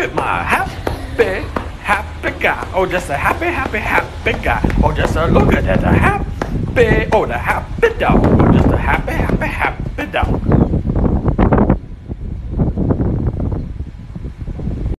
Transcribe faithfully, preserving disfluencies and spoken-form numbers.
with my happy, happy guy. Oh, just a happy, happy, happy guy. Oh, just a look at that, a happy, oh, the happy dog. Oh, just a happy, happy, happy dog.